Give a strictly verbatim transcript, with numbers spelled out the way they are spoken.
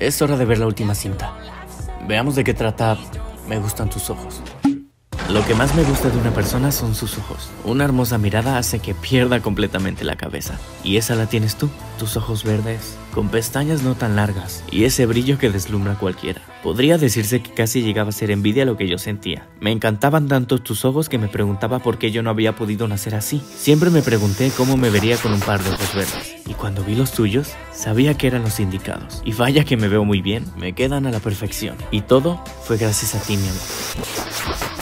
Es hora de ver la última cinta. Veamos de qué trata Me gustan tus ojos. Lo que más me gusta de una persona son sus ojos. Una hermosa mirada hace que pierda completamente la cabeza. Y esa la tienes tú. Tus ojos verdes, con pestañas no tan largas y ese brillo que deslumbra a cualquiera. Podría decirse que casi llegaba a ser envidia lo que yo sentía. Me encantaban tanto tus ojos que me preguntaba por qué yo no había podido nacer así. Siempre me pregunté cómo me vería con un par de ojos verdes. Y cuando vi los tuyos, sabía que eran los indicados. Y vaya que me veo muy bien, me quedan a la perfección. Y todo fue gracias a ti, mi amor.